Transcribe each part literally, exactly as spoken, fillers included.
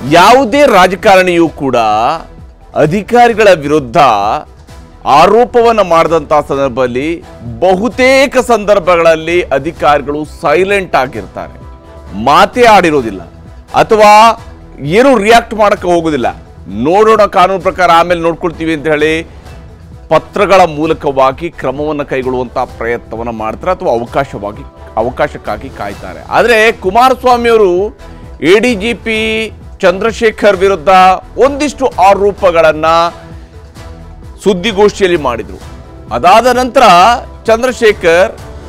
ಯಾವುದೇ ರಾಜಕಾರಣಿಯೂ ಕೂಡ ಅಧಿಕಾರಿಗಳ ವಿರುದ್ಧ ಆರೋಪವನ್ನು ಮಾಡಿದಂತಹ ಸಂದರ್ಭದಲ್ಲಿ ಬಹುತೇಕ ಸಂದರ್ಭಗಳಲ್ಲಿ ಅಧಿಕಾರಿಗಳು ಸೈಲೆಂಟ್ ಆಗಿರ್ತಾರೆ, ಮಾತೇ ಆಡಿರೋದಿಲ್ಲ ಅಥವಾ ಏನು ರಿಯಾಕ್ಟ್ ಮಾಡಕ್ಕೆ ಹೋಗೋದಿಲ್ಲ. ನೋಡೋಣ ಕಾನೂನು ಪ್ರಕಾರ ಆಮೇಲೆ ನೋಡ್ಕೊಳ್ತೀವಿ ಅಂತ ಹೇಳಿ ಪತ್ರಗಳ ಮೂಲಕವಾಗಿ ಕ್ರಮವನ್ನು ಕೈಗೊಳ್ಳುವಂತಹ ಪ್ರಯತ್ನವನ್ನು ಮಾಡ್ತಾರೆ ಅಥವಾ ಅವಕಾಶವಾಗಿ ಅವಕಾಶಕ್ಕಾಗಿ ಕಾಯ್ತಾರೆ. ಆದರೆ ಕುಮಾರಸ್ವಾಮಿ ಅವರು A D G P Chandrashekar ವಿರುದ್ಧ ಒಂದಿಷ್ಟು ಆರೋಪಗಳನ್ನ ಸುದ್ದಿಗೋಷ್ಠಿಯಲ್ಲಿ ಮಾಡಿದ್ರು. ಅದಾದ ನಂತರ ಚಂದ್ರಶೇಖರ್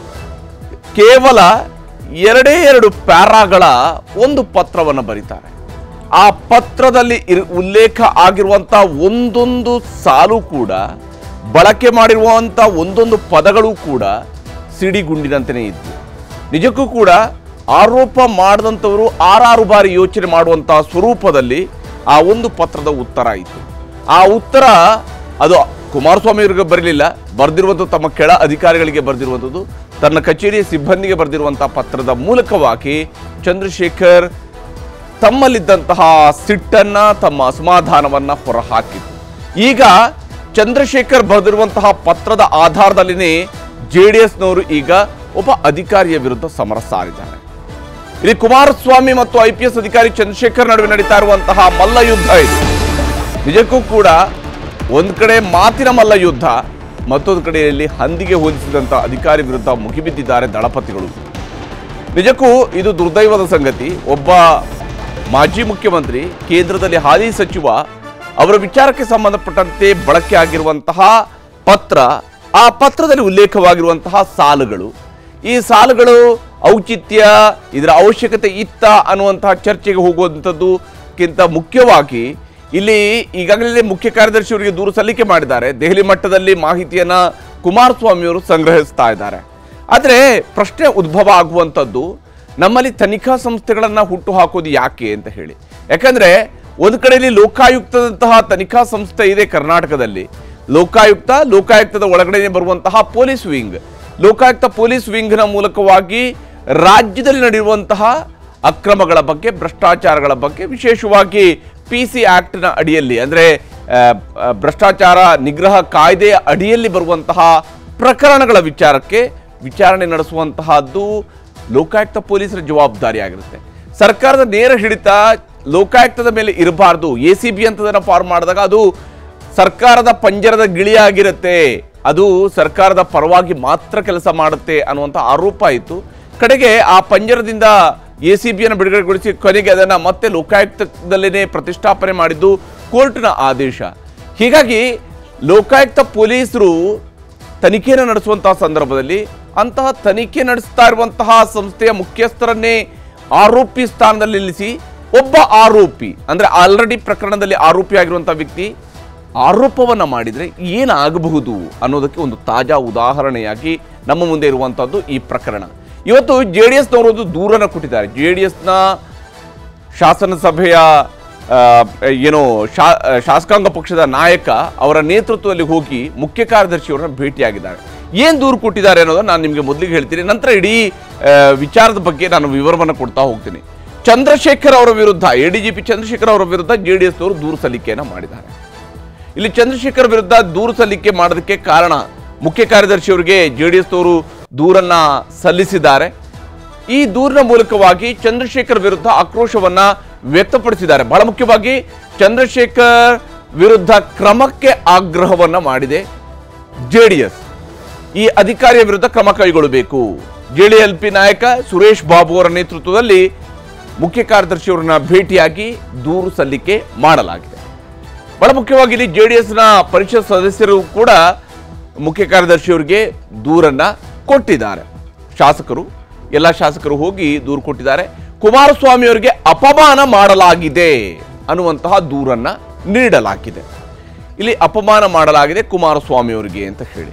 ಕೇವಲ ಎರಡೇ ಎರಡು ಪ್ಯಾರಾಗಳ ಒಂದು ಪತ್ರವನ್ನು ಬರೀತಾರೆ. ಆ ಪತ್ರದಲ್ಲಿ ಉಲ್ಲೇಖ ಆಗಿರುವಂತಹ ಒಂದೊಂದು ಸಾಲು ಕೂಡ, ಬಳಕೆ ಮಾಡಿರುವಂಥ ಒಂದೊಂದು ಪದಗಳು ಕೂಡ ಸಿಡಿಗುಂಡಿನಂತೆಯೇ ಇತ್ತು. ನಿಜಕ್ಕೂ ಕೂಡ ಆರೋಪ ಮಾಡಿದಂಥವರು ಆರಾರು ಬಾರಿ ಯೋಚನೆ ಮಾಡುವಂತಹ ಸ್ವರೂಪದಲ್ಲಿ ಆ ಒಂದು ಪತ್ರದ ಉತ್ತರ ಇತ್ತು. ಆ ಉತ್ತರ ಅದು ಕುಮಾರಸ್ವಾಮಿ ಅವರಿಗೆ ಬರಲಿಲ್ಲ, ಬರೆದಿರುವಂಥದ್ದು ತಮ್ಮ ಕೆಳ ಅಧಿಕಾರಿಗಳಿಗೆ ಬರೆದಿರುವಂಥದ್ದು, ತನ್ನ ಕಚೇರಿಯ ಸಿಬ್ಬಂದಿಗೆ ಬರೆದಿರುವಂತಹ ಪತ್ರದ ಮೂಲಕವಾಗಿ ಚಂದ್ರಶೇಖರ್ ತಮ್ಮಲ್ಲಿದ್ದಂತಹ ಸಿಟ್ಟನ್ನ, ತಮ್ಮ ಅಸಮಾಧಾನವನ್ನ ಹೊರಹಾಕಿದ್ರು. ಈಗ ಚಂದ್ರಶೇಖರ್ ಬರೆದಿರುವಂತಹ ಪತ್ರದ ಆಧಾರದಲ್ಲಿನೇ ಜೆ ಡಿ ಎಸ್ನವರು ಈಗ ಒಬ್ಬ ಅಧಿಕಾರಿಯ ವಿರುದ್ಧ ಸಮರ ಸಾರಿದ್ದಾರೆ. ಇಲ್ಲಿ ಕುಮಾರಸ್ವಾಮಿ ಮತ್ತು ಐ ಪಿ ಎಸ್ ಅಧಿಕಾರಿ ಚಂದ್ರಶೇಖರ್ ನಡುವೆ ನಡೀತಾ ಇರುವಂತಹ ಮಲ್ಲ ಯುದ್ಧ ಇದು. ನಿಜಕ್ಕೂ ಕೂಡ ಒಂದ್ ಕಡೆ ಮಾತಿನ ಮಲ್ಲ ಯುದ್ಧ, ಮತ್ತೊಂದು ಕಡೆಯಲ್ಲಿ ಹಂದಿಗೆ ಹೋಲಿಸಿದಂತಹ ಅಧಿಕಾರಿ ವಿರುದ್ಧ ಮುಗಿಬಿದ್ದಿದ್ದಾರೆ ದಳಪತಿಗಳು. ನಿಜಕ್ಕೂ ಇದು ದುರ್ದೈವದ ಸಂಗತಿ. ಒಬ್ಬ ಮಾಜಿ ಮುಖ್ಯಮಂತ್ರಿ, ಕೇಂದ್ರದಲ್ಲಿ ಹಾಲಿ ಸಚಿವ, ಅವರ ವಿಚಾರಕ್ಕೆ ಸಂಬಂಧಪಟ್ಟಂತೆ ಬಳಕೆ ಆಗಿರುವಂತಹ ಪತ್ರ, ಆ ಪತ್ರದಲ್ಲಿ ಉಲ್ಲೇಖವಾಗಿರುವಂತಹ ಸಾಲುಗಳು, ಈ ಸಾಲುಗಳು ಔಚಿತ್ಯ, ಇದರ ಅವಶ್ಯಕತೆ ಇತ್ತ ಅನ್ನುವಂತಹ ಚರ್ಚೆಗೆ ಹೋಗುವಂಥದ್ದುಕ್ಕಿಂತ ಮುಖ್ಯವಾಗಿ ಇಲ್ಲಿ ಈಗಾಗಲೇ ಮುಖ್ಯ ಕಾರ್ಯದರ್ಶಿ ಅವರಿಗೆ ದೂರು ಸಲ್ಲಿಕೆ ಮಾಡಿದ್ದಾರೆ. ದೆಹಲಿ ಮಟ್ಟದಲ್ಲಿ ಮಾಹಿತಿಯನ್ನ ಕುಮಾರಸ್ವಾಮಿ ಅವರು ಸಂಗ್ರಹಿಸ್ತಾ ಇದ್ದಾರೆ. ಆದರೆ ಪ್ರಶ್ನೆ ಉದ್ಭವ ಆಗುವಂಥದ್ದು, ನಮ್ಮಲ್ಲಿ ತನಿಖಾ ಸಂಸ್ಥೆಗಳನ್ನ ಹುಟ್ಟು ಹಾಕೋದು ಯಾಕೆ ಅಂತ ಹೇಳಿ. ಯಾಕಂದ್ರೆ ಒಂದು ಕಡೆಯಲ್ಲಿ ಲೋಕಾಯುಕ್ತದಂತಹ ತನಿಖಾ ಸಂಸ್ಥೆ ಇದೆ ಕರ್ನಾಟಕದಲ್ಲಿ. ಲೋಕಾಯುಕ್ತ, ಲೋಕಾಯುಕ್ತದ ಒಳಗಡೆ ಬರುವಂತಹ ಪೊಲೀಸ್ ವಿಂಗ್, ಲೋಕಾಯುಕ್ತ ಪೊಲೀಸ್ ವಿಂಗ್ನ ಮೂಲಕವಾಗಿ ರಾಜ್ಯದಲ್ಲಿ ನಡೆಯುವಂತಹ ಅಕ್ರಮಗಳ ಬಗ್ಗೆ, ಭ್ರಷ್ಟಾಚಾರಗಳ ಬಗ್ಗೆ, ವಿಶೇಷವಾಗಿ ಪಿ ಸಿ ಆಕ್ಟ್ನ ಅಡಿಯಲ್ಲಿ, ಅಂದರೆ ಭ್ರಷ್ಟಾಚಾರ ನಿಗ್ರಹ ಕಾಯ್ದೆಯ ಅಡಿಯಲ್ಲಿ ಬರುವಂತಹ ಪ್ರಕರಣಗಳ ವಿಚಾರಕ್ಕೆ ವಿಚಾರಣೆ ನಡೆಸುವಂತಹದ್ದು ಲೋಕಾಯುಕ್ತ ಪೊಲೀಸರ ಜವಾಬ್ದಾರಿಯಾಗಿರುತ್ತೆ. ಸರ್ಕಾರದ ನೇರ ಹಿಡಿತ ಲೋಕಾಯುಕ್ತದ ಮೇಲೆ ಇರಬಾರ್ದು. ಎ ಸಿ ಬಿ ಅಂತದನ್ನು ಫಾರ್ಮ್ ಮಾಡಿದಾಗ ಅದು ಸರ್ಕಾರದ ಪಂಜರದ ಗಿಳಿಯಾಗಿರುತ್ತೆ, ಅದು ಸರ್ಕಾರದ ಪರವಾಗಿ ಮಾತ್ರ ಕೆಲಸ ಮಾಡುತ್ತೆ ಅನ್ನುವಂಥ ಆರೋಪ ಇತ್ತು. ಕಡೆಗೆ ಆ ಪಂಜರದಿಂದ ಎ ಸಿ ಬಿಯನ್ನು ಬಿಡುಗಡೆಗೊಳಿಸಿ ಕೊನೆಗೆ ಅದನ್ನು ಮತ್ತೆ ಲೋಕಾಯುಕ್ತದಲ್ಲೇ ಪ್ರತಿಷ್ಠಾಪನೆ ಮಾಡಿದ್ದು ಕೋರ್ಟ್ನ ಆದೇಶ. ಹೀಗಾಗಿ ಲೋಕಾಯುಕ್ತ ಪೊಲೀಸರು ತನಿಖೆಯನ್ನು ನಡೆಸುವಂತಹ ಸಂದರ್ಭದಲ್ಲಿ ಅಂತಹ ತನಿಖೆ ನಡೆಸ್ತಾ ಇರುವಂತಹ ಸಂಸ್ಥೆಯ ಮುಖ್ಯಸ್ಥರನ್ನೇ ಆರೋಪಿ ಸ್ಥಾನದಲ್ಲಿ ನಿಲ್ಲಿಸಿ, ಒಬ್ಬ ಆರೋಪಿ ಅಂದ್ರೆ ಆಲ್ರೆಡಿ ಪ್ರಕರಣದಲ್ಲಿ ಆರೋಪಿ ಆಗಿರುವಂತಹ ವ್ಯಕ್ತಿ ಆರೋಪವನ್ನ ಮಾಡಿದ್ರೆ ಏನಾಗಬಹುದು ಅನ್ನೋದಕ್ಕೆ ಒಂದು ತಾಜಾ ಉದಾಹರಣೆಯಾಗಿ ನಮ್ಮ ಮುಂದೆ ಇರುವಂತಹದ್ದು ಈ ಪ್ರಕರಣ. ಇವತ್ತು ಜೆ ಡಿ ಎಸ್ನವರು ಒಂದು ದೂರನ್ನು ಕೊಟ್ಟಿದ್ದಾರೆ. ಜೆ ಡಿ ಎಸ್ನ ಶಾಸನಸಭೆಯ ಏನೋ ಶಾ ಶಾಸಕಾಂಗ ಪಕ್ಷದ ನಾಯಕ ಅವರ ನೇತೃತ್ವದಲ್ಲಿ ಹೋಗಿ ಮುಖ್ಯ ಕಾರ್ಯದರ್ಶಿಯವರನ್ನ ಭೇಟಿಯಾಗಿದ್ದಾರೆ. ಏನು ದೂರು ಕೊಟ್ಟಿದ್ದಾರೆ ಅನ್ನೋದನ್ನು ನಾನು ನಿಮಗೆ ಮೊದಲಿಗೆ ಹೇಳ್ತೀನಿ, ನಂತರ ಇಡೀ ವಿಚಾರದ ಬಗ್ಗೆ ನಾನು ವಿವರವನ್ನು ಕೊಡ್ತಾ ಹೋಗ್ತೀನಿ. ಚಂದ್ರಶೇಖರ್ ಅವರ ವಿರುದ್ಧ, A D G P Chandrashekar ಅವರ ವಿರುದ್ಧ ಜೆ ಡಿ ಎಸ್ನವರು ದೂರು ಸಲ್ಲಿಕೆಯನ್ನು ಮಾಡಿದ್ದಾರೆ. ಇಲ್ಲಿ ಚಂದ್ರಶೇಖರ್ ವಿರುದ್ಧ ದೂರು ಸಲ್ಲಿಕೆ ಮಾಡೋದಕ್ಕೆ ಕಾರಣ, ಮುಖ್ಯ ಕಾರ್ಯದರ್ಶಿಯವರಿಗೆ ಜೆ ಡಿ ಎಸ್ನವರು ದೂರನ್ನ ಸಲ್ಲಿಸಿದ್ದಾರೆ. ಈ ದೂರಿನ ಮೂಲಕವಾಗಿ ಚಂದ್ರಶೇಖರ್ ವಿರುದ್ಧ ಆಕ್ರೋಶವನ್ನ ವ್ಯಕ್ತಪಡಿಸಿದ್ದಾರೆ. ಬಹಳ ಮುಖ್ಯವಾಗಿ ಚಂದ್ರಶೇಖರ್ ವಿರುದ್ಧ ಕ್ರಮಕ್ಕೆ ಆಗ್ರಹವನ್ನ ಮಾಡಿದೆ ಜೆ ಡಿ ಎಸ್. ಈ ಅಧಿಕಾರಿಯ ವಿರುದ್ಧ ಕ್ರಮ ಕೈಗೊಳ್ಳಬೇಕು. ಜೆ ಡಿ ಎಲ್ ಪಿ ನಾಯಕ ಸುರೇಶ್ ಬಾಬು ಅವರ ನೇತೃತ್ವದಲ್ಲಿ ಮುಖ್ಯ ಕಾರ್ಯದರ್ಶಿಯವರನ್ನ ಭೇಟಿಯಾಗಿ ದೂರು ಸಲ್ಲಿಕೆ ಮಾಡಲಾಗಿದೆ. ಬಹಳ ಮುಖ್ಯವಾಗಿ ಇಲ್ಲಿ ಜೆ ಡಿ ಎಸ್ನ ಪರಿಷತ್ ಸದಸ್ಯರು ಕೂಡ ಮುಖ್ಯ ಕಾರ್ಯದರ್ಶಿಯವರಿಗೆ ದೂರನ್ನ ಕೊಟ್ಟಿದ್ದಾರೆ. ಶಾಸಕರು, ಎಲ್ಲ ಶಾಸಕರು ಹೋಗಿ ದೂರು ಕೊಟ್ಟಿದ್ದಾರೆ. ಕುಮಾರಸ್ವಾಮಿ ಅವರಿಗೆ ಅಪಮಾನ ಮಾಡಲಾಗಿದೆ ಅನ್ನುವಂತಹ ದೂರನ್ನ ನೀಡಲಾಗಿದೆ. ಇಲ್ಲಿ ಅಪಮಾನ ಮಾಡಲಾಗಿದೆ ಕುಮಾರಸ್ವಾಮಿ ಅವರಿಗೆ ಅಂತ ಹೇಳಿ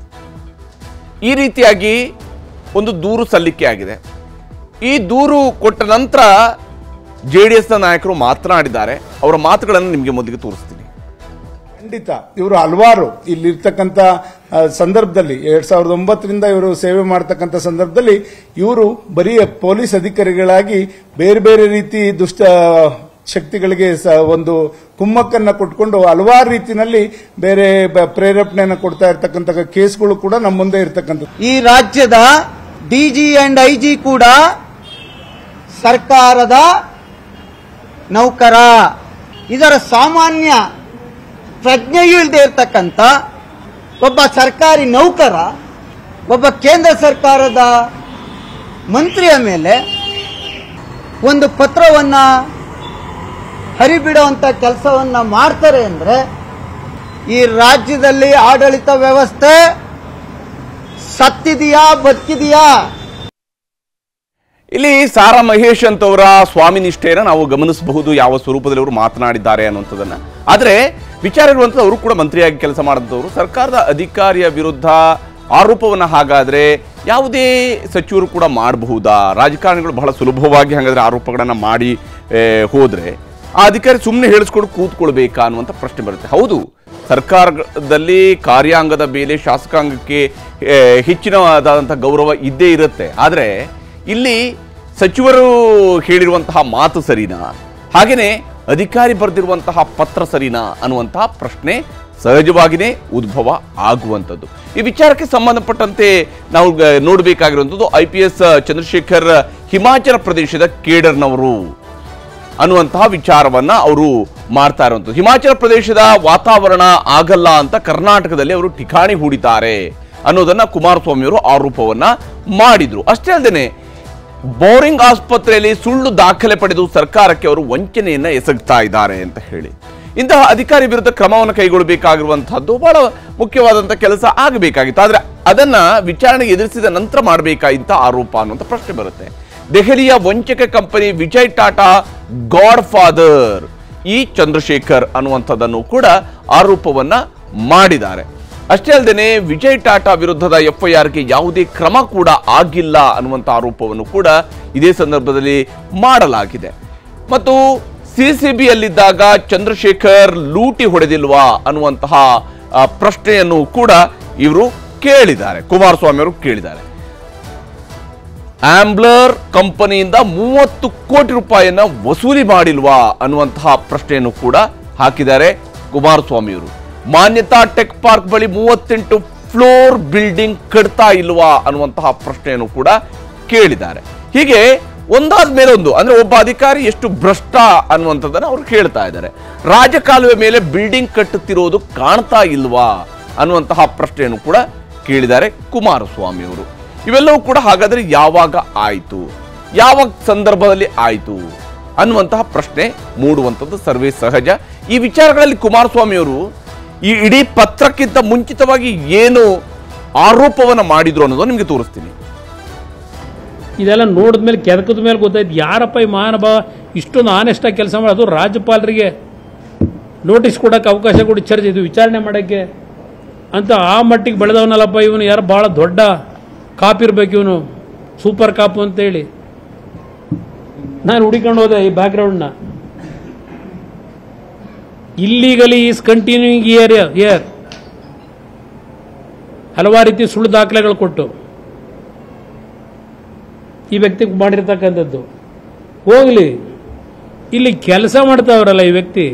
ಈ ರೀತಿಯಾಗಿ ಒಂದು ದೂರು ಸಲ್ಲಿಕೆ ಆಗಿದೆ. ಈ ದೂರು ಕೊಟ್ಟ ನಂತರ ಜೆ ಡಿ ಎಸ್ನ ನಾಯಕರು ಮಾತನಾಡಿದ್ದಾರೆ. ಅವರ ಮಾತುಗಳನ್ನು ನಿಮಗೆ ಮೊದಲಿಗೆ ತೋರಿಸ್ತೀನಿ. ಖಂಡಿತ ಇವರು ಹಲವಾರು ಇಲ್ಲಿರ್ತಕ್ಕಂಥ ಸಂದರ್ಭದಲ್ಲಿ ಎರಡ್ ಸಾವಿರದ ಒಂಬತ್ತರಿಂದ ಇವರು ಸೇವೆ ಮಾಡತಕ್ಕಂಥ ಸಂದರ್ಭದಲ್ಲಿ ಇವರು ಬರೀ ಪೊಲೀಸ್ ಅಧಿಕಾರಿಗಳಾಗಿ ಬೇರೆ ಬೇರೆ ರೀತಿ ದುಷ್ಟ ಶಕ್ತಿಗಳಿಗೆ ಒಂದು ಕುಮ್ಮಕ್ಕನ್ನ ಕೊಟ್ಕೊಂಡು ಹಲವಾರು ರೀತಿಯಲ್ಲಿ ಬೇರೆ ಪ್ರೇರೇಪಣೆಯನ್ನು ಕೊಡ್ತಾ ಇರ್ತಕ್ಕಂಥ ಕೇಸ್ಗಳು ಕೂಡ ನಮ್ಮ ಮುಂದೆ ಇರ್ತಕ್ಕಂಥದ್ದು. ಈ ರಾಜ್ಯದ ಡಿಜಿ ಅಂಡ್ ಐಜಿ ಕೂಡ ಸರ್ಕಾರದ ನೌಕರ. ಇದರ ಸಾಮಾನ್ಯ ಪ್ರಜ್ಞೆಯೂ ಇಲ್ಲದೆ ಇರತಕ್ಕಂಥ ಒಬ್ಬ ಸರ್ಕಾರಿ ನೌಕರ ಒಬ್ಬ ಕೇಂದ್ರ ಸರ್ಕಾರದ ಮಂತ್ರಿಯ ಮೇಲೆ ಒಂದು ಪತ್ರವನ್ನ ಹರಿಬಿಡುವಂತ ಕೆಲಸವನ್ನ ಮಾಡ್ತಾರೆ ಅಂದ್ರೆ ಈ ರಾಜ್ಯದಲ್ಲಿ ಆಡಳಿತ ವ್ಯವಸ್ಥೆ ಸತ್ತಿದೆಯಾ ಬದುಕಿದೆಯಾ? ಇಲ್ಲಿ ಸಾರಾ ಮಹೇಶ್ ಅಂತವರ ಸ್ವಾಮಿ ನಿಷ್ಠೆಯನ್ನು ನಾವು ಗಮನಿಸಬಹುದು, ಯಾವ ಸ್ವರೂಪದಲ್ಲಿ ಅವರು ಮಾತನಾಡಿದ್ದಾರೆ ಅನ್ನುವಂಥದ್ದನ್ನ. ಆದರೆ ವಿಚಾರ ಇರುವಂಥದ್ದು, ಅವರು ಕೂಡ ಮಂತ್ರಿಯಾಗಿ ಕೆಲಸ ಮಾಡಿದವರು, ಸರ್ಕಾರದ ಅಧಿಕಾರಿಯ ವಿರುದ್ಧ ಆರೋಪವನ್ನು ಹಾಗಾದ್ರೆ ಯಾವುದೇ ಸಚಿವರು ಕೂಡ ಮಾಡಬಹುದಾ? ರಾಜಕಾರಣಿಗಳು ಬಹಳ ಸುಲಭವಾಗಿ ಹಾಗಾದ್ರೆ ಆರೋಪಗಳನ್ನು ಮಾಡಿ ಹೋದ್ರೆ ಆ ಅಧಿಕಾರಿ ಸುಮ್ಮನೆ ಹೇಳಿಸ್ಕೊಂಡು ಕೂತ್ಕೊಳ್ಬೇಕಾ ಅನ್ನುವಂಥ ಪ್ರಶ್ನೆ ಬರುತ್ತೆ. ಹೌದು, ಸರ್ಕಾರದಲ್ಲಿ ಕಾರ್ಯಾಂಗದ ಮೇಲೆ ಶಾಸಕಾಂಗಕ್ಕೆ ಹೆಚ್ಚಿನದಾದಂಥ ಗೌರವ ಇದ್ದೇ ಇರುತ್ತೆ. ಆದರೆ ಇಲ್ಲಿ ಸಚಿವರು ಹೇಳಿರುವಂತಹ ಮಾತು ಸರಿನಾ, ಹಾಗೆಯೇ ಅಧಿಕಾರಿ ಬರೆದಿರುವಂತಹ ಪತ್ರ ಸರಿನಾ ಅನ್ನುವಂತಹ ಪ್ರಶ್ನೆ ಸಹಜವಾಗಿಯೇ ಉದ್ಭವ ಆಗುವಂಥದ್ದು. ಈ ವಿಚಾರಕ್ಕೆ ಸಂಬಂಧಪಟ್ಟಂತೆ ನಾವು ನೋಡಬೇಕಾಗಿರುವಂಥದ್ದು, I P S Chandrashekar Himachal ಪ್ರದೇಶದ ಕೇಡರ್ನವರು ಅನ್ನುವಂತಹ ವಿಚಾರವನ್ನ ಅವರು ಮಾಡ್ತಾ ಇರುವಂಥದ್ದು. ಹಿಮಾಚಲ ಪ್ರದೇಶದ ವಾತಾವರಣ ಆಗಲ್ಲ ಅಂತ ಕರ್ನಾಟಕದಲ್ಲಿ ಅವರು ಠಿಕಾಣಿ ಹೂಡಿದ್ದಾರೆ ಅನ್ನೋದನ್ನ ಕುಮಾರಸ್ವಾಮಿ ಅವರು ಆರೋಪವನ್ನ ಮಾಡಿದ್ರು. ಅಷ್ಟೇ ಅಲ್ಲದೆ ಬೋರಿಂಗ್ ಆಸ್ಪತ್ರೆಯಲ್ಲಿ ಸುಳ್ಳು ದಾಖಲೆ ಪಡೆದು ಸರ್ಕಾರಕ್ಕೆ ಅವರು ವಂಚನೆಯನ್ನ ಎಸಗ್ತಾ ಇದ್ದಾರೆ ಅಂತ ಹೇಳಿ ಇಂತಹ ಅಧಿಕಾರಿ ವಿರುದ್ಧ ಕ್ರಮವನ್ನು ಕೈಗೊಳ್ಳಬೇಕಾಗಿರುವಂತಹದ್ದು ಬಹಳ ಮುಖ್ಯವಾದಂತಹ ಕೆಲಸ ಆಗಬೇಕಾಗಿತ್ತು. ಆದ್ರೆ ಅದನ್ನ ವಿಚಾರಣೆಗೆ ಎದುರಿಸಿದ ನಂತರ ಮಾಡಬೇಕಾಗಿದ್ದ ಆರೋಪ ಅನ್ನುವಂಥ ಪ್ರಶ್ನೆ ಬರುತ್ತೆ. ದೆಹಲಿಯ ವಂಚಕ company Vijay Tata god father ಇ ಚಂದ್ರಶೇಖರ್ ಅನ್ನುವಂಥದ್ದನ್ನು ಕೂಡ ಆರೋಪವನ್ನ ಮಾಡಿದ್ದಾರೆ. ಅಷ್ಟೇ ಅಲ್ಲದೆ ವಿಜಯ್ ಟಾಟಾ ವಿರುದ್ಧದ ಎಫ್ಐಆರ್ಗೆ ಯಾವುದೇ ಕ್ರಮ ಕೂಡ ಆಗಿಲ್ಲ ಅನ್ನುವಂಥ ಆರೋಪವನ್ನು ಕೂಡ ಇದೇ ಸಂದರ್ಭದಲ್ಲಿ ಮಾಡಲಾಗಿದೆ. ಮತ್ತು ಸಿಸಿಬಿಯಲ್ಲಿದ್ದಾಗ ಚಂದ್ರಶೇಖರ್ ಲೂಟಿ ಹೊಡೆದಿಲ್ವಾ ಅನ್ನುವಂತಹ ಪ್ರಶ್ನೆಯನ್ನು ಕೂಡ ಇವರು ಕೇಳಿದ್ದಾರೆ, ಕುಮಾರಸ್ವಾಮಿ ಅವರು ಕೇಳಿದ್ದಾರೆ. ಆಂಬ್ಲರ್ ಕಂಪನಿಯಿಂದ ಮೂವತ್ತು ಕೋಟಿ ರೂಪಾಯಿಯನ್ನ ವಸೂಲಿ ಮಾಡಿಲ್ವಾ ಅನ್ನುವಂತಹ ಪ್ರಶ್ನೆಯನ್ನು ಕೂಡ ಹಾಕಿದ್ದಾರೆ ಕುಮಾರಸ್ವಾಮಿಯವರು. ಮಾನ್ಯತಾ ಟೆಕ್ ಪಾರ್ಕ್ ಬಳಿ ಮೂವತ್ತೆಂಟು ಫ್ಲೋರ್ ಬಿಲ್ಡಿಂಗ್ ಕಟ್ತಾ ಇಲ್ವಾ ಅನ್ನುವಂತಹ ಪ್ರಶ್ನೆಯನ್ನು ಕೂಡ ಕೇಳಿದ್ದಾರೆ. ಹೀಗೆ ಒಂದಾದ ಮೇಲೆ ಒಂದು, ಅಂದ್ರೆ ಒಬ್ಬ ಅಧಿಕಾರಿ ಎಷ್ಟು ಭ್ರಷ್ಟ ಅನ್ನುವಂಥದ್ದನ್ನು ಅವರು ಕೇಳ್ತಾ ಇದ್ದಾರೆ. ರಾಜಕಾಲುವೆ ಮೇಲೆ ಬಿಲ್ಡಿಂಗ್ ಕಟ್ಟುತ್ತಿರೋದು ಕಾಣ್ತಾ ಇಲ್ವಾ ಅನ್ನುವಂತಹ ಪ್ರಶ್ನೆಯನ್ನು ಕೂಡ ಕೇಳಿದ್ದಾರೆ ಕುಮಾರಸ್ವಾಮಿ ಅವರು. ಇವೆಲ್ಲವೂ ಕೂಡ ಹಾಗಾದ್ರೆ ಯಾವಾಗ ಆಯಿತು, ಯಾವ ಸಂದರ್ಭದಲ್ಲಿ ಆಯಿತು ಅನ್ನುವಂತಹ ಪ್ರಶ್ನೆ ಮೂಡುವಂಥದ್ದು ಸರ್ವೇ ಸಹಜ. ಈ ವಿಚಾರಗಳಲ್ಲಿ ಕುಮಾರಸ್ವಾಮಿ ಅವರು ಈ ಇಡೀ ಪತ್ರಕ್ಕಿಂತ ಮುಂಚಿತವಾಗಿ ಏನು ಆರೋಪವನ್ನು ಮಾಡಿದ್ರು ಅನ್ನೋದು ನಿಮಗೆ ತೋರಿಸ್ತೀನಿ. ಇದೆಲ್ಲ ನೋಡಿದ್ಮೇಲೆ ಕೆದಕದ ಮೇಲೆ ಗೊತ್ತಾಯ್ತು ಯಾರಪ್ಪ ಈ ಮಹಾನುಭಾವ ಇಷ್ಟೊಂದು ಆನೆಸ್ಟಾಗಿ ಕೆಲಸ ಮಾಡೋದು. ರಾಜ್ಯಪಾಲರಿಗೆ ನೋಟಿಸ್ ಕೊಡೋಕೆ ಅವಕಾಶ ಕೊಡಿ, ಚರ್ಚೆ ಇದು ವಿಚಾರಣೆ ಮಾಡೋಕ್ಕೆ ಅಂತ ಆ ಮಟ್ಟಿಗೆ ಬೆಳೆದವನಲ್ಲಪ್ಪ ಇವನು. ಯಾರು ಭಾಳ ದೊಡ್ಡ ಕಾಪ್ ಇರ್ಬೇಕು ಇವನು, ಸೂಪರ್ ಕಾಪು ಅಂತೇಳಿ ನಾನು ಹುಡುಕೊಂಡು ಹೋದೆ ಈ ಬ್ಯಾಕ್ಗ್ರೌಂಡ್ನ. Illegally is continuing year year ಹಲವಾರು ರೀತಿ ಸುಳ್ಳು ದಾಖಲೆಗಳು ಕೊಟ್ಟು ಈ ವ್ಯಕ್ತಿ ಮಾಡಿರ್ತಕ್ಕಂಥದ್ದು. ಹೋಗ್ಲಿ, ಇಲ್ಲಿ ಕೆಲಸ ಮಾಡ್ತಾವ್ರಲ್ಲ ಈ ವ್ಯಕ್ತಿ,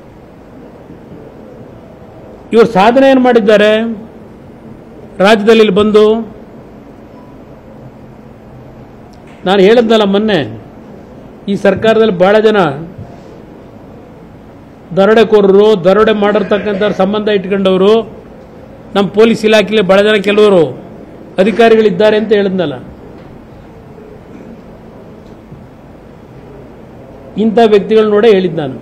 ಇವರು ಸಾಧನೆ ಏನು ಮಾಡಿದ್ದಾರೆ ರಾಜ್ಯದಲ್ಲಿ ಇಲ್ಲಿ ಬಂದು? ನಾನು ಹೇಳಿದ್ನಲ್ಲ ಮೊನ್ನೆ, ಈ ಸರ್ಕಾರದಲ್ಲಿ ಬಹಳ ಜನ ದರೋಡೆಕೋರರು, ದರೋಡೆ ಮಾಡಿರ್ತಕ್ಕಂಥ ಸಂಬಂಧ ಇಟ್ಕೊಂಡವರು ನಮ್ಮ ಪೊಲೀಸ್ ಇಲಾಖೆಯಲ್ಲಿ ಬಹಳ ಜನ ಕೆಲವರು ಅಧಿಕಾರಿಗಳಿದ್ದಾರೆ ಅಂತ ಹೇಳಿದ್ನಲ್ಲ. ಇಂಥ ವ್ಯಕ್ತಿಗಳು ನೋಡೇ ಹೇಳಿದ್ದು ನಾನು.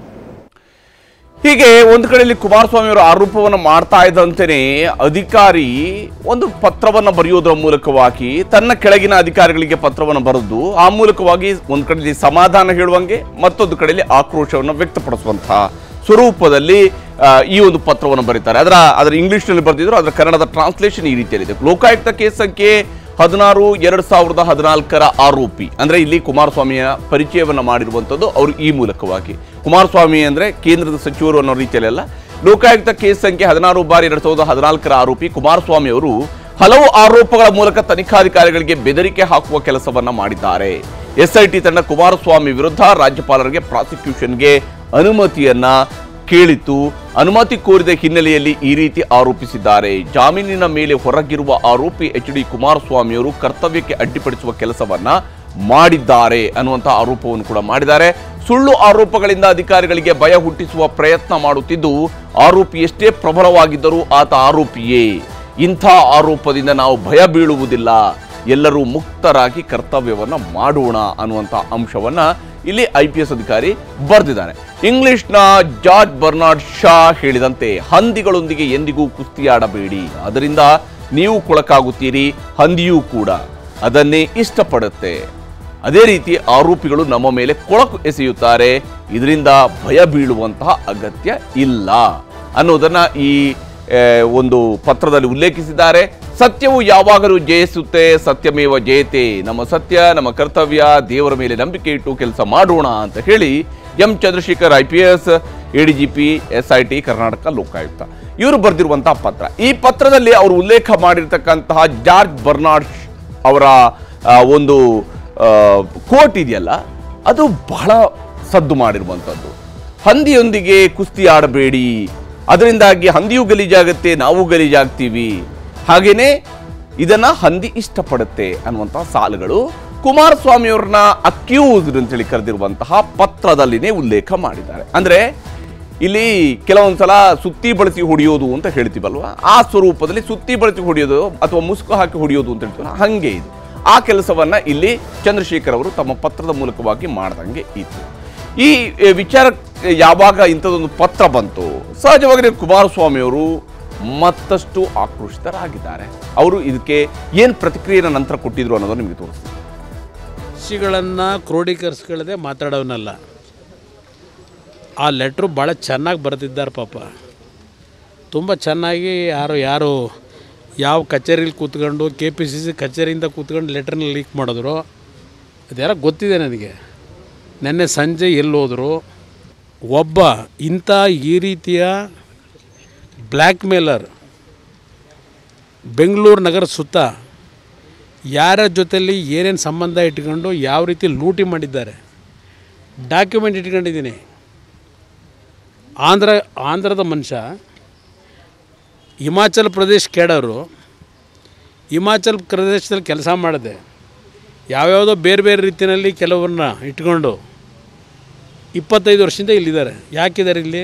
ಹೀಗೆ ಒಂದು ಕಡೆಯಲ್ಲಿ ಕುಮಾರಸ್ವಾಮಿ ಅವರು ಆರೋಪವನ್ನು ಮಾಡ್ತಾ ಇದ್ದಂತೆಯೇ ಅಧಿಕಾರಿ ಒಂದು ಪತ್ರವನ್ನು ಬರೆಯೋದರ ಮೂಲಕವಾಗಿ ತನ್ನ ಕೆಳಗಿನ ಅಧಿಕಾರಿಗಳಿಗೆ ಪತ್ರವನ್ನು ಬರೆದು ಆ ಮೂಲಕವಾಗಿ ಒಂದು ಕಡೆಯಲ್ಲಿ ಸಮಾಧಾನ ಹೇಳುವಂಗೆ, ಮತ್ತೊಂದು ಕಡೆಯಲ್ಲಿ ಆಕ್ರೋಶವನ್ನು ವ್ಯಕ್ತಪಡಿಸುವಂತಹ ಸ್ವರೂಪದಲ್ಲಿ ಈ ಒಂದು ಪತ್ರವನ್ನು ಬರೀತಾರೆ. ಅದರ ಅದರ ಇಂಗ್ಲಿಷ್ನಲ್ಲಿ ಬರೆದಿದ್ರು, ಅದರ ಕನ್ನಡದ ಟ್ರಾನ್ಸ್ಲೇಷನ್ ಈ ರೀತಿಯಲ್ಲಿದೆ. ಲೋಕಾಯುಕ್ತ ಕೇಸ್ ಸಂಖ್ಯೆ ಹದಿನಾರು ಎರಡ್ ಸಾವಿರದ ಹದಿನಾಲ್ಕರ ಆರೋಪಿ ಅಂದ್ರೆ ಇಲ್ಲಿ ಕುಮಾರಸ್ವಾಮಿಯ ಪರಿಚಯವನ್ನ ಮಾಡಿರುವಂತದ್ದು ಅವರು ಈ ಮೂಲಕವಾಗಿ. ಕುಮಾರಸ್ವಾಮಿ ಅಂದ್ರೆ ಕೇಂದ್ರದ ಸಚಿವರು ಅನ್ನೋ ರೀತಿಯಲ್ಲ. ಲೋಕಾಯುಕ್ತ ಕೇಸ್ ಸಂಖ್ಯೆ ಹದಿನಾರು ಬಾರಿ ಎರಡ್ ಸಾವಿರದ ಹದಿನಾಲ್ಕರ ಆರೋಪಿ ಕುಮಾರಸ್ವಾಮಿ ಅವರು ಹಲವು ಆರೋಪಗಳ ಮೂಲಕ ತನಿಖಾಧಿಕಾರಿಗಳಿಗೆ ಬೆದರಿಕೆ ಹಾಕುವ ಕೆಲಸವನ್ನ ಮಾಡಿದ್ದಾರೆ. ಎಸ್ಐಟಿ ತಂಡ ಕುಮಾರಸ್ವಾಮಿ ವಿರುದ್ಧ ರಾಜ್ಯಪಾಲರಿಗೆ ಪ್ರಾಸಿಕ್ಯೂಷನ್ಗೆ ಅನುಮತಿಯನ್ನ ಕೇಳಿತು. ಅನುಮತಿ ಕೋರಿದ ಹಿನ್ನೆಲೆಯಲ್ಲಿ ಈ ರೀತಿ ಆರೋಪಿಸಿದ್ದಾರೆ. ಜಾಮೀನಿನ ಮೇಲೆ ಹೊರಗಿರುವ ಆರೋಪಿ ಎಚ್ ಡಿ ಕುಮಾರಸ್ವಾಮಿಯವರು ಕರ್ತವ್ಯಕ್ಕೆ ಅಡ್ಡಿಪಡಿಸುವ ಕೆಲಸವನ್ನ ಮಾಡಿದ್ದಾರೆ ಅನ್ನುವಂಥ ಆರೋಪವನ್ನು ಕೂಡ ಮಾಡಿದ್ದಾರೆ. ಸುಳ್ಳು ಆರೋಪಗಳಿಂದ ಅಧಿಕಾರಿಗಳಿಗೆ ಭಯ ಹುಟ್ಟಿಸುವ ಪ್ರಯತ್ನ ಮಾಡುತ್ತಿದ್ದು, ಆರೋಪಿ ಎಷ್ಟೇ ಪ್ರಬಲವಾಗಿದ್ದರೂ ಆತ ಆರೋಪಿಯೇ. ಇಂಥ ಆರೋಪದಿಂದ ನಾವು ಭಯ ಬೀಳುವುದಿಲ್ಲ, ಎಲ್ಲರೂ ಮುಕ್ತರಾಗಿ ಕರ್ತವ್ಯವನ್ನ ಮಾಡೋಣ ಅನ್ನುವಂಥ ಅಂಶವನ್ನ ಇಲ್ಲಿ ಐ ಪಿ ಎಸ್ ಅಧಿಕಾರಿ ಬರೆದಿದ್ದಾರೆ. ಇಂಗ್ಲಿಷ್ನ ಜಾರ್ಜ್ ಬರ್ನಾರ್ಡ್ ಶಾ ಹೇಳಿದಂತೆ, ಹಂದಿಗಳೊಂದಿಗೆ ಎಂದಿಗೂ ಕುಸ್ತಿಯಾಡಬೇಡಿ, ಅದರಿಂದ ನೀವು ಕೊಳಕಾಗುತ್ತೀರಿ, ಹಂದಿಯೂ ಕೂಡ ಅದನ್ನೇ ಇಷ್ಟಪಡುತ್ತೆ. ಅದೇ ರೀತಿ ಆರೋಪಿಗಳು ನಮ್ಮ ಮೇಲೆ ಕೊಳಕು ಎಸೆಯುತ್ತಾರೆ, ಇದರಿಂದ ಭಯ ಬೀಳುವಂತಹ ಅಗತ್ಯ ಇಲ್ಲ ಅನ್ನೋದನ್ನ ಈ ಒಂದು ಪತ್ರದಲ್ಲಿ ಉಲ್ಲೇಖಿಸಿದ್ದಾರೆ. ಸತ್ಯವು ಯಾವಾಗಲೂ ಜಯಿಸುತ್ತೆ, ಸತ್ಯಮೇವ ಜಯತೆ, ನಮ್ಮ ಸತ್ಯ ನಮ್ಮ ಕರ್ತವ್ಯ, ದೇವರ ಮೇಲೆ ನಂಬಿಕೆ ಇಟ್ಟು ಕೆಲಸ ಮಾಡೋಣ ಅಂತ ಹೇಳಿ M Chandrashekar I P S, A D G P, S I T, Karnataka Lokayukta ಇವರು ಬರೆದಿರುವಂತಹ ಪತ್ರ. ಈ ಪತ್ರದಲ್ಲಿ ಅವರು ಉಲ್ಲೇಖ ಮಾಡಿರ್ತಕ್ಕಂತಹ ಜಾರ್ಜ್ ಬರ್ನಾರ್ಡ್ ಅವರ ಒಂದು ಕೋಟ್ ಇದೆಯಲ್ಲ, ಅದು ಬಹಳ ಸದ್ದು ಮಾಡಿರುವಂಥದ್ದು. ಹಂದಿಯೊಂದಿಗೆ ಕುಸ್ತಿ ಆಡಬೇಡಿ, ಅದರಿಂದಾಗಿ ಹಂದಿಯೂ ಗಲೀಜಾಗುತ್ತೆ, ನಾವು ಗಲೀಜಾಗ್ತೀವಿ, ಹಾಗೇನೆ ಇದನ್ನ ಹಂದಿ ಇಷ್ಟಪಡುತ್ತೆ ಅನ್ನುವಂತಹ ಸಾಲುಗಳು ಕುಮಾರಸ್ವಾಮಿ ಅವ್ರನ್ನ ಅಕ್ಯೂಸ್ಡ್ ಅಂತೇಳಿ ಕರೆದಿರುವಂತಹ ಪತ್ರದಲ್ಲಿನೇ ಉಲ್ಲೇಖ ಮಾಡಿದ್ದಾರೆ. ಅಂದ್ರೆ ಇಲ್ಲಿ ಕೆಲವೊಂದ್ಸಲ ಸುತ್ತಿ ಬಳಸಿ ಹೊಡೆಯೋದು ಅಂತ ಹೇಳ್ತೀವಲ್ವಾ, ಆ ಸ್ವರೂಪದಲ್ಲಿ ಸುತ್ತಿ ಬಳಸಿ ಹೊಡೆಯೋದು ಅಥವಾ ಮುಸುಕು ಹಾಕಿ ಹೊಡೆಯೋದು ಅಂತ ಹೇಳ್ತೀವಲ್ಲ, ಹಂಗೆ ಇದು. ಆ ಕೆಲಸವನ್ನ ಇಲ್ಲಿ ಚಂದ್ರಶೇಖರ್ ಅವರು ತಮ್ಮ ಪತ್ರದ ಮೂಲಕವಾಗಿ ಮಾಡ್ದಂಗೆ ಇತ್ತು. ಈ ವಿಚಾರ ಯಾವಾಗ ಇಂಥದ್ದೊಂದು ಪತ್ರ ಬಂತು, ಸಹಜವಾಗಿ ಕುಮಾರಸ್ವಾಮಿ ಅವರು ಮತ್ತಷ್ಟು ಆಕ್ರೋಶಿತರಾಗಿದ್ದಾರೆ. ಅವರು ಇದಕ್ಕೆ ಏನು ಪ್ರತಿಕ್ರಿಯೆನ ನಂತರ ಕೊಟ್ಟಿದ್ರು ಅನ್ನೋದು ನಿಮಗೆ ತೋರಿಸ್ತೀನಿ. ಸಾಕ್ಷಿಗಳನ್ನು ಕ್ರೋಢೀಕರಿಸ್ಕೊಳ್ಳದೆ ಮಾತಾಡೋನಲ್ಲ. ಆ ಲೆಟ್ರು ಭಾಳ ಚೆನ್ನಾಗಿ ಬರೆದಿದ್ದಾರೆ ಪಾಪ, ತುಂಬ ಚೆನ್ನಾಗಿ. ಯಾರು ಯಾರು ಯಾವ ಕಚೇರಿಲಿ ಕೂತ್ಕೊಂಡು, ಕೆ ಪಿ ಸಿ ಸಿ ಕಚೇರಿಯಿಂದ ಕೂತ್ಕೊಂಡು ಲೆಟ್ರನ್ನ ಲೀಕ್ ಮಾಡಿದ್ರು ಅದೆಲ್ಲ ಗೊತ್ತಿದೆ ನನಗೆ. ನೆನ್ನೆ ಸಂಜೆ ಎಲ್ಲಿ ಹೋದರು, ಒಬ್ಬ ಇಂಥ ಈ ರೀತಿಯ ಬ್ಲ್ಯಾಕ್ ಮೇಲರ್ ಬೆಂಗಳೂರು ನಗರ ಸುತ್ತ ಯಾರ ಜೊತೆಯಲ್ಲಿ ಏನೇನು ಸಂಬಂಧ ಇಟ್ಕೊಂಡು ಯಾವ ರೀತಿ ಲೂಟಿ ಮಾಡಿದ್ದಾರೆ ಡಾಕ್ಯುಮೆಂಟ್ ಇಟ್ಕೊಂಡಿದ್ದೀನಿ. ಆಂಧ್ರ ಆಂಧ್ರದ ಮನುಷ್ಯ, ಹಿಮಾಚಲ ಪ್ರದೇಶ ಕೇಡೋರು, ಹಿಮಾಚಲ ಪ್ರದೇಶದಲ್ಲಿ ಕೆಲಸ ಮಾಡಿದೆ, ಯಾವ್ಯಾವುದೋ ಬೇರೆ ಬೇರೆ ರೀತಿಯಲ್ಲಿ ಕೆಲವ್ರನ್ನ ಇಟ್ಕೊಂಡು ಇಪ್ಪತ್ತೈದು ವರ್ಷದಿಂದ ಇಲ್ಲಿದ್ದಾರೆ. ಯಾಕಿದ್ದಾರೆ ಇಲ್ಲಿ?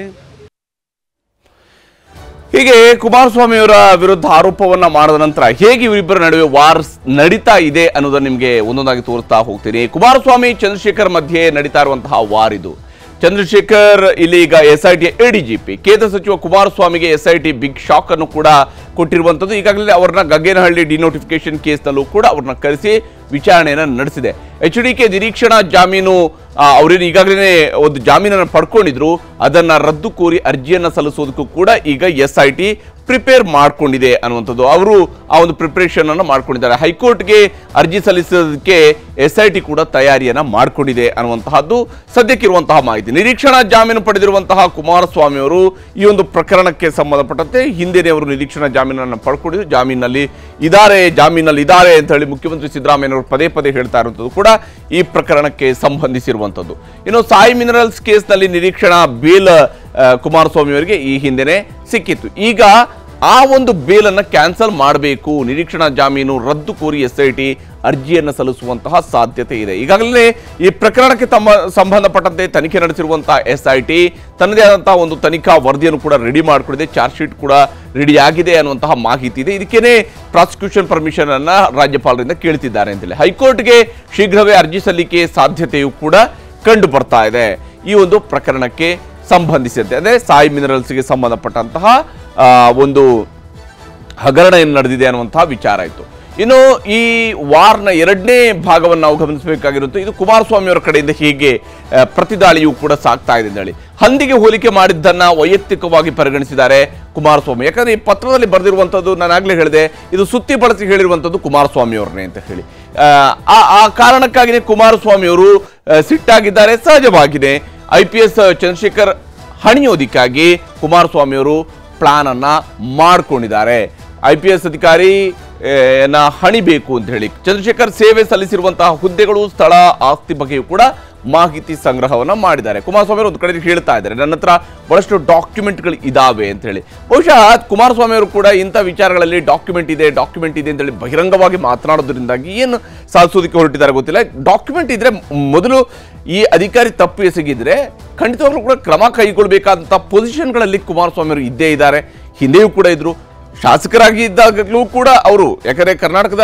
ಹೀಗೆ ಕುಮಾರಸ್ವಾಮಿ ಅವರ ವಿರುದ್ಧ ಆರೋಪವನ್ನ ಮಾಡಿದ ನಂತರ ಹೇಗೆ ಇವರಿಬ್ಬರ ನಡುವೆ ವಾರ್ ನಡೀತಾ ಇದೆ ಅನ್ನೋದನ್ನ ನಿಮಗೆ ಒಂದೊಂದಾಗಿ ತೋರಿಸ್ತಾ ಹೋಗ್ತೀನಿ. ಕುಮಾರಸ್ವಾಮಿ ಚಂದ್ರಶೇಖರ್ ಮಧ್ಯೆ ನಡೀತಾ ಇರುವಂತಹ ವಾರ್ ಇದು. ಚಂದ್ರಶೇಖರ್ ಇಲ್ಲಿ ಈಗ S I T A D G P, ಕೇಂದ್ರ ಸಚಿವ ಕುಮಾರಸ್ವಾಮಿಗೆ S I T big shock ಅನ್ನು ಕೂಡ ಕೊಟ್ಟಿರುವಂಥದ್ದು. ಈಗಾಗಲೇ ಅವ್ರನ್ನ ಗಗ್ಗೇನಹಳ್ಳಿ ಡಿನೋಟಿಫಿಕೇಶನ್ ಕೇಸ್ನಲ್ಲೂ ಕೂಡ ಅವ್ರನ್ನ ಕರೆಸಿ ವಿಚಾರಣೆಯನ್ನು ನಡೆಸಿದೆ. ಎಚ್ ಡಿ ಕೆ ನಿರೀಕ್ಷಣಾ ಜಾಮೀನು ಅವರೇನು ಈಗಾಗಲೇ ಒಂದು ಜಾಮೀನನ್ನು ಪಡ್ಕೊಂಡಿದ್ರು, ಅದನ್ನ ರದ್ದು ಕೋರಿ ಅರ್ಜಿಯನ್ನು ಸಲ್ಲಿಸೋದಕ್ಕೂ ಕೂಡ ಈಗ ಎಸ್ ಐ ಟಿ ಪ್ರಿಪೇರ್ ಮಾಡ್ಕೊಂಡಿದೆ ಅನ್ನುವಂಥದ್ದು. ಅವರು ಆ ಒಂದು ಪ್ರಿಪರೇಷನ್ ಅನ್ನು ಮಾಡ್ಕೊಂಡಿದ್ದಾರೆ. ಹೈಕೋರ್ಟ್ಗೆ ಅರ್ಜಿ ಸಲ್ಲಿಸೋದಕ್ಕೆ ಎಸ್ ಐ ಟಿ ಕೂಡ ತಯಾರಿಯನ್ನ ಮಾಡ್ಕೊಂಡಿದೆ ಅನ್ನುವಂತಹದ್ದು ಸದ್ಯಕ್ಕಿರುವಂತಹ ಮಾಹಿತಿ. ನಿರೀಕ್ಷಣಾ ಜಾಮೀನು ಪಡೆದಿರುವಂತಹ ಕುಮಾರಸ್ವಾಮಿ ಅವರು ಈ ಒಂದು ಪ್ರಕರಣಕ್ಕೆ ಸಂಬಂಧಪಟ್ಟಂತೆ ಹಿಂದೆನೇ ಅವರು ನಿರೀಕ್ಷಣಾ ಜಾಮೀನನ್ನು ಪಡ್ಕೊಂಡಿದ್ರು, ಜಾಮೀನಲ್ಲಿ ಇದ್ದಾರೆ ಜಾಮೀನಲ್ಲಿ ಇದ್ದಾರೆ ಅಂತ ಹೇಳಿ ಮುಖ್ಯಮಂತ್ರಿ ಸಿದ್ದರಾಮಯ್ಯ ಅವರು ಪದೇ ಪದೇ ಹೇಳ್ತಾ ಇರುವಂಥದ್ದು ಕೂಡ ಈ ಪ್ರಕರಣಕ್ಕೆ ಸಂಬಂಧಿಸಿರುವಂಥದ್ದು. ಇನ್ನು ಸಾಯಿ ಮಿನರಲ್ಸ್ ಕೇಸ್ನಲ್ಲಿ ನಿರೀಕ್ಷಣಾ ಬೇಲ್ ಕುಮಾರಸ್ವಾಮಿ ಅವರಿಗೆ ಈ ಹಿಂದೆನೆ ಸಿಕ್ಕಿತ್ತು. ಈಗ ಆ ಒಂದು ಬೇಲನ್ನು ಕ್ಯಾನ್ಸಲ್ ಮಾಡಬೇಕು, ನಿರೀಕ್ಷಣಾ ಜಾಮೀನು ರದ್ದು ಕೋರಿ ಎಸ್ ಐ ಟಿ ಅರ್ಜಿಯನ್ನು ಸಲ್ಲಿಸುವಂತಹ ಸಾಧ್ಯತೆ ಇದೆ. ಈಗಾಗಲೇ ಈ ಪ್ರಕರಣಕ್ಕೆ ತಮ್ಮ ಸಂಬಂಧಪಟ್ಟಂತೆ ತನಿಖೆ ನಡೆಸಿರುವಂತಹ ಎಸ್ ಐ ಟಿ ತನ್ನದೇ ಆದಂತಹ ಒಂದು ತನಿಖಾ ವರದಿಯನ್ನು ಕೂಡ ರೆಡಿ ಮಾಡಿಕೊಂಡಿದೆ, ಚಾರ್ಜ್ ಶೀಟ್ ಕೂಡ ರೆಡಿ ಆಗಿದೆ ಅನ್ನುವಂತಹ ಮಾಹಿತಿ ಇದೆ. ಇದಕ್ಕೇನೆ ಪ್ರಾಸಿಕ್ಯೂಷನ್ ಪರ್ಮಿಷನ್ ಅನ್ನ ರಾಜ್ಯಪಾಲರಿಂದ ಕೇಳ್ತಿದ್ದಾರೆ ಅಂತೇಳಿ ಹೈಕೋರ್ಟ್ಗೆ ಶೀಘ್ರವೇ ಅರ್ಜಿ ಸಲ್ಲಿಕೆ ಸಾಧ್ಯತೆಯೂ ಕೂಡ ಕಂಡು ಬರ್ತಾ ಇದೆ. ಈ ಒಂದು ಪ್ರಕರಣಕ್ಕೆ ಸಂಬಂಧಿಸಿದಂತೆ ಅಂದರೆ ಸಾಯಿ ಮಿನರಲ್ಸ್ಗೆ ಸಂಬಂಧಪಟ್ಟಂತಹ ಒಂದು ಹಗರಣ ಏನು ನಡೆದಿದೆ ಅನ್ನುವಂತಹ ವಿಚಾರ ಇತ್ತು. ಇನ್ನು ಈ ವಾರ್ನ ಎರಡನೇ ಭಾಗವನ್ನು ನಾವು ಗಮನಿಸಬೇಕಾಗಿರುತ್ತೆ. ಇದು ಕುಮಾರಸ್ವಾಮಿ ಅವರ ಕಡೆಯಿಂದ ಹೀಗೆ ಪ್ರತಿದಾಳಿಯೂ ಕೂಡ ಸಾಗ್ತಾ ಇದೆ ಅಂತ ಹೇಳಿ ಹಂದಿಗೆ ಹೋಲಿಕೆ ಮಾಡಿದ್ದನ್ನ ವೈಯಕ್ತಿಕವಾಗಿ ಪರಿಗಣಿಸಿದ್ದಾರೆ ಕುಮಾರಸ್ವಾಮಿ. ಯಾಕಂದ್ರೆ ಈ ಪತ್ರದಲ್ಲಿ ಬರೆದಿರುವಂಥದ್ದು ನಾನು ಆಗ್ಲೇ ಹೇಳಿದೆ, ಇದು ಸುತ್ತಿ ಬಳಸಿ ಹೇಳಿರುವಂಥದ್ದು ಕುಮಾರಸ್ವಾಮಿ ಅವ್ರನ್ನೇ ಅಂತ ಹೇಳಿ. ಆ ಆ ಕಾರಣಕ್ಕಾಗಿಯೇ ಕುಮಾರಸ್ವಾಮಿ ಅವರು ಸಿಟ್ಟಾಗಿದ್ದಾರೆ. ಸಹಜವಾಗಿದೆ ಐ ಪಿ ಎಸ್ ಚಂದ್ರಶೇಖರ್ ಹಣಿಯೋದಿಕ್ಕಾಗಿ ಕುಮಾರಸ್ವಾಮಿ ಅವರು ಪ್ಲಾನ್ ಅನ್ನ ಮಾಡ್ಕೊಂಡಿದ್ದಾರೆ. ಐ ಪಿ ಎಸ್ ಅಧಿಕಾರಿ ನ ಹಣಿಬೇಕು ಅಂತ ಹೇಳಿ ಚಂದ್ರಶೇಖರ್ ಸೇವೆ ಸಲ್ಲಿಸಿರುವಂತಹ ಹುದ್ದೆಗಳು, ಸ್ಥಳ, ಆಸ್ತಿ ಬಗ್ಗೆಯೂ ಕೂಡ ಮಾಹಿತಿ ಸಂಗ್ರಹವನ್ನ ಮಾಡಿದ್ದಾರೆ. ಕುಮಾರಸ್ವಾಮಿ ಅವರು ಒಂದು ಕಡೆ ಹೇಳ್ತಾ ಇದ್ದಾರೆ, ನನ್ನ ಹತ್ರ ಬಹಳಷ್ಟು ಡಾಕ್ಯುಮೆಂಟ್ಗಳು ಇದಾವೆ ಅಂತ ಹೇಳಿ. ಬಹುಶಃ ಕುಮಾರಸ್ವಾಮಿ ಅವರು ಕೂಡ ಇಂಥ ವಿಚಾರಗಳಲ್ಲಿ ಡಾಕ್ಯುಮೆಂಟ್ ಇದೆ ಡಾಕ್ಯುಮೆಂಟ್ ಇದೆ ಅಂತ ಹೇಳಿ ಬಹಿರಂಗವಾಗಿ ಮಾತನಾಡೋದ್ರಿಂದಾಗಿ ಏನು ಸಾಧಿಸೋದಕ್ಕೆ ಹೊರಟಿದ್ದಾರೆ ಗೊತ್ತಿಲ್ಲ. ಡಾಕ್ಯುಮೆಂಟ್ ಇದ್ರೆ ಮೊದಲು ಈ ಅಧಿಕಾರಿ ತಪ್ಪು ಎಸಗಿದ್ರೆ ಖಂಡಿತವಾಗ್ಲೂ ಕೂಡ ಕ್ರಮ ಕೈಗೊಳ್ಳಬೇಕಾದಂಥ ಪೊಸಿಷನ್ಗಳಲ್ಲಿ ಕುಮಾರಸ್ವಾಮಿ ಅವರು ಇದ್ದೇ ಇದ್ದಾರೆ, ಹಿಂದೆಯೂ ಕೂಡ ಇದ್ರು. ಶಾಸಕರಾಗಿ ಇದ್ದಾಗಲೂ ಕೂಡ ಅವರು, ಯಾಕಂದರೆ ಕರ್ನಾಟಕದ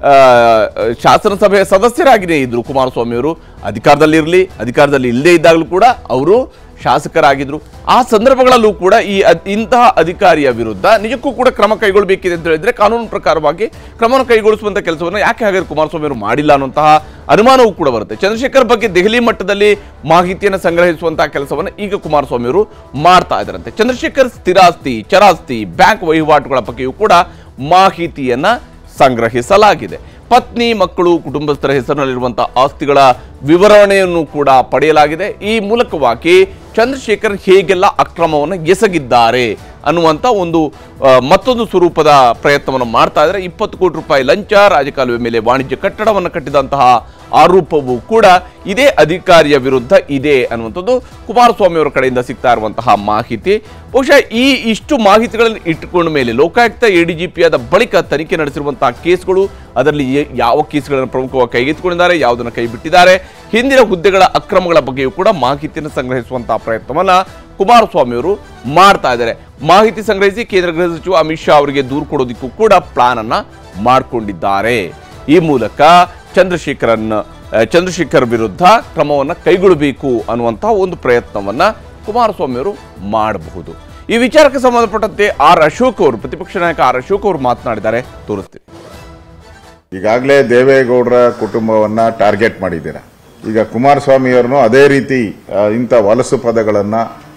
ಶಾಸನಸಭೆಯ ಸದಸ್ಯರಾಗಿಯೇ ಇದ್ರು ಕುಮಾರಸ್ವಾಮಿ ಅವರು. ಅಧಿಕಾರದಲ್ಲಿರಲಿ ಅಧಿಕಾರದಲ್ಲಿ ಇಲ್ಲದೇ ಇದ್ದಾಗಲೂ ಕೂಡ ಅವರು ಶಾಸಕರಾಗಿದ್ರು. ಆ ಸಂದರ್ಭಗಳಲ್ಲೂ ಕೂಡ ಈ ಇಂತಹ ಅಧಿಕಾರಿಯ ವಿರುದ್ಧ ನಿಜಕ್ಕೂ ಕೂಡ ಕ್ರಮ ಕೈಗೊಳ್ಳಬೇಕಿದೆ ಅಂತ ಹೇಳಿದ್ರೆ ಕಾನೂನು ಪ್ರಕಾರವಾಗಿ ಕ್ರಮವನ್ನು ಕೈಗೊಳಿಸುವಂಥ ಕೆಲಸವನ್ನು ಯಾಕೆ ಹಾಗಾದ್ರೆ ಕುಮಾರಸ್ವಾಮಿ ಅವರು ಮಾಡಿಲ್ಲ ಅನ್ನುವಂತಹ ಅನುಮಾನವೂ ಕೂಡ ಬರುತ್ತೆ. ಚಂದ್ರಶೇಖರ್ ಬಗ್ಗೆ ದೆಹಲಿ ಮಟ್ಟದಲ್ಲಿ ಮಾಹಿತಿಯನ್ನು ಸಂಗ್ರಹಿಸುವಂತಹ ಕೆಲಸವನ್ನು ಈಗ ಕುಮಾರಸ್ವಾಮಿ ಅವರು ಮಾಡ್ತಾ ಇದ್ದಾರಂತೆ. ಚಂದ್ರಶೇಖರ್ ಸ್ಥಿರಾಸ್ತಿ, ಚರಾಸ್ತಿ, ಬ್ಯಾಂಕ್ ವಹಿವಾಟುಗಳ ಬಗ್ಗೆಯೂ ಕೂಡ ಮಾಹಿತಿಯನ್ನ ಸಂಗ್ರಹಿಸಲಾಗಿದೆ. ಪತ್ನಿ, ಮಕ್ಕಳು, ಕುಟುಂಬಸ್ಥರ ಹೆಸರಿನಲ್ಲಿರುವಂತಹ ಆಸ್ತಿಗಳ ವಿವರಣೆಯನ್ನು ಕೂಡ ಪಡೆಯಲಾಗಿದೆ. ಈ ಮೂಲಕವಾಗಿ ಚಂದ್ರಶೇಖರ್ ಹೇಗೆಲ್ಲ ಅಕ್ರಮವನ್ನು ಎಸಗಿದ್ದಾರೆ ಅನ್ನುವಂಥ ಒಂದು ಮತ್ತೊಂದು ಸ್ವರೂಪದ ಪ್ರಯತ್ನವನ್ನು ಮಾಡ್ತಾ ಇದ್ದಾರೆ. ಇಪ್ಪತ್ತು ಕೋಟಿ ರೂಪಾಯಿ ಲಂಚ, ರಾಜಕಾಲುವೆ ಮೇಲೆ ವಾಣಿಜ್ಯ ಕಟ್ಟಡವನ್ನು ಕಟ್ಟಿದಂತಹ ಆರೋಪವೂ ಕೂಡ ಇದೇ ಅಧಿಕಾರಿಯ ವಿರುದ್ಧ ಇದೆ ಅನ್ನುವಂಥದ್ದು ಕುಮಾರಸ್ವಾಮಿ ಅವರ ಕಡೆಯಿಂದ ಸಿಗ್ತಾ ಇರುವಂತಹ ಮಾಹಿತಿ. ಬಹುಶಃ ಈ ಇಷ್ಟು ಮಾಹಿತಿಗಳನ್ನು ಇಟ್ಟುಕೊಂಡ ಮೇಲೆ ಲೋಕಾಯುಕ್ತ ಎಡಿಜಿಪಿ ಆದ ಬಳಿಕ ತನಿಖೆ ನಡೆಸಿರುವಂತಹ ಕೇಸ್ಗಳು, ಅದರಲ್ಲಿ ಯಾವ ಕೇಸ್ಗಳನ್ನು ಪ್ರಮುಖವಾಗಿ ಕೈಗೆತ್ತಿಕೊಂಡಿದ್ದಾರೆ, ಯಾವುದನ್ನು ಕೈ ಬಿಟ್ಟಿದ್ದಾರೆ, ಹಿಂದಿನ ಹುದ್ದೆಗಳ ಅಕ್ರಮಗಳ ಬಗ್ಗೆಯೂ ಕೂಡ ಮಾಹಿತಿಯನ್ನು ಸಂಗ್ರಹಿಸುವಂತಹ ಪ್ರಯತ್ನವನ್ನ ಕುಮಾರಸ್ವಾಮಿ ಅವರು ಮಾಡ್ತಾ ಇದ್ದಾರೆ. ಮಾಹಿತಿ ಸಂಗ್ರಹಿಸಿ ಕೇಂದ್ರ ಗೃಹ ಸಚಿವ ಅಮಿತ್ ಶಾ ಅವರಿಗೆ ದೂರು ಕೊಡೋದಕ್ಕೂ ಕೂಡ ಪ್ಲಾನ್ ಅನ್ನ ಮಾಡಿಕೊಂಡಿದ್ದಾರೆ. ಈ ಮೂಲಕ ಚಂದ್ರಶೇಖರನ್ ಚಂದ್ರಶೇಖರ್ ವಿರುದ್ಧ ಕ್ರಮವನ್ನು ಕೈಗೊಳ್ಳಬೇಕು ಅನ್ನುವಂತಹ ಒಂದು ಪ್ರಯತ್ನವನ್ನ ಕುಮಾರಸ್ವಾಮಿ ಅವರು ಮಾಡಬಹುದು. ಈ ವಿಚಾರಕ್ಕೆ ಸಂಬಂಧಪಟ್ಟಂತೆ ಆರ್ ಅಶೋಕ್ ಅವರು, ಪ್ರತಿಪಕ್ಷ ನಾಯಕ ಆರ್ ಅಶೋಕ್ ಅವರು ಮಾತನಾಡಿದ್ದಾರೆ, ತೋರಿಸ್ತೀವಿ. ಈಗಾಗಲೇ ದೇವೇಗೌಡರ ಕುಟುಂಬವನ್ನ ಟಾರ್ಗೆಟ್ ಮಾಡಿದ್ದೀರಾ. ಈಗ ಕುಮಾರಸ್ವಾಮಿಯವರನ್ನು ಅದೇ ರೀತಿ ಇಂಥ ವಲಸು ಪದಗಳನ್ನ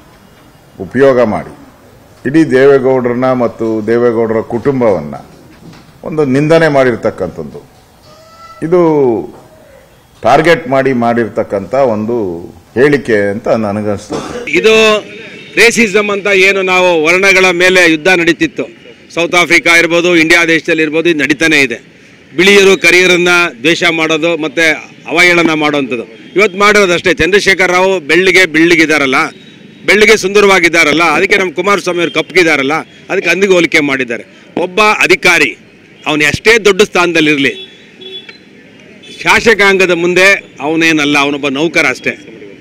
ಉಪಯೋಗ ಮಾಡಿ ಇಡೀ ದೇವೇಗೌಡರನ್ನ ಮತ್ತು ದೇವೇಗೌಡರ ಕುಟುಂಬವನ್ನ ಒಂದು ನಿಂದನೆ ಮಾಡಿರ್ತಕ್ಕಂಥದ್ದು, ಇದು ಟಾರ್ಗೆಟ್ ಮಾಡಿ ಮಾಡಿರ್ತಕ್ಕಂಥ ಒಂದು ಹೇಳಿಕೆ ಅಂತ ನನಗನ್ನಿಸ್ತದೆ. ಇದು ರೇಸಿಸಮ್ ಅಂತ ಏನು ನಾವು ವರ್ಣಗಳ ಮೇಲೆ ಯುದ್ಧ ನಡೀತಿತ್ತು, ಸೌತ್ ಆಫ್ರಿಕಾ ಇರ್ಬೋದು, ಇಂಡಿಯಾ ದೇಶದಲ್ಲಿ ಇರ್ಬೋದು, ಇದು ನಡೀತಾನೆ ಇದೆ. ಬಿಳಿಯರು ಕರಿಯರನ್ನ ದ್ವೇಷ ಮಾಡೋದು ಮತ್ತೆ ಅವಹೇಳನ ಮಾಡೋವಂಥದ್ದು ಇವತ್ತು ಮಾಡಿರೋದಷ್ಟೇ. ಚಂದ್ರಶೇಖರ್ ರಾವ್ ಬೆಳ್ಳಿಗೆ ಬೆಳ್ಳಿಗಿದಾರಲ್ಲ, ಬೆಳ್ಳಿಗೆ ಸುಂದರವಾಗಿದ್ದಾರಲ್ಲ, ಅದಕ್ಕೆ ನಮ್ಮ ಕುಮಾರಸ್ವಾಮಿ ಅವರು ಕಪ್ಪಗಿದಾರಲ್ಲ, ಅದಕ್ಕೆ ಅಂದಿಗೆ ಹೋಲಿಕೆ ಮಾಡಿದ್ದಾರೆ. ಒಬ್ಬ ಅಧಿಕಾರಿ ಅವನು ಎಷ್ಟೇ ದೊಡ್ಡ ಸ್ಥಾನದಲ್ಲಿರಲಿ, ಶಾಸಕಾಂಗದ ಮುಂದೆ ಅವನೇನಲ್ಲ, ಅವನೊಬ್ಬ ನೌಕರ ಅಷ್ಟೇ.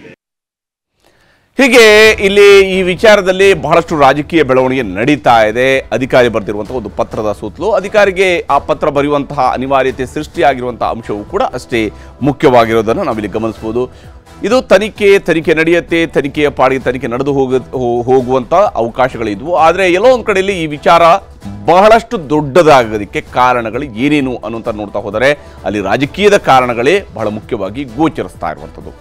ಹೀಗೆ ಇಲ್ಲಿ ಈ ವಿಚಾರದಲ್ಲಿ ಬಹಳಷ್ಟು ರಾಜಕೀಯ ಬೆಳವಣಿಗೆ ನಡೀತಾ ಇದೆ. ಅಧಿಕಾರಿ ಬರೆದಿರುವಂತಹ ಒಂದು ಪತ್ರದ ಸುತ್ತಲೂ ಅಧಿಕಾರಿಗೆ ಆ ಪತ್ರ ಬರೆಯುವಂತಹ ಅನಿವಾರ್ಯತೆ ಸೃಷ್ಟಿಯಾಗಿರುವಂತಹ ಅಂಶವೂ ಕೂಡ ಅಷ್ಟೇ ಮುಖ್ಯವಾಗಿರೋದನ್ನು ನಾವಿಲ್ಲಿ ಗಮನಿಸಬಹುದು. ಇದು ತನಿಖೆ ತನಿಖೆ ನಡೆಯುತ್ತೆ, ತನಿಖೆಯ ಪಾಡಿಗೆ ತನಿಖೆ ನಡೆದು ಹೋಗ ಹೋಗುವಂಥ ಅವಕಾಶಗಳಿದ್ವು. ಆದರೆ ಎಲ್ಲೋ ಒಂದು ಕಡೆಯಲ್ಲಿ ಈ ವಿಚಾರ ಬಹಳಷ್ಟು ದೊಡ್ಡದಾಗೋದಕ್ಕೆ ಕಾರಣಗಳು ಏನೇನು ಅನ್ನುವಂಥ ನೋಡ್ತಾ ಹೋದರೆ ಅಲ್ಲಿ ರಾಜಕೀಯದ ಕಾರಣಗಳೇ ಬಹಳ ಮುಖ್ಯವಾಗಿ ಗೋಚರಿಸ್ತಾ ಇರುವಂಥದ್ದು.